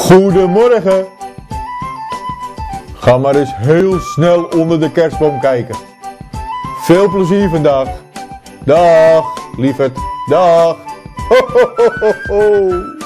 Goedemorgen. Ga maar eens heel snel onder de kerstboom kijken. Veel plezier vandaag. Dag, lieverd. Dag. Ho, ho, ho, ho, ho.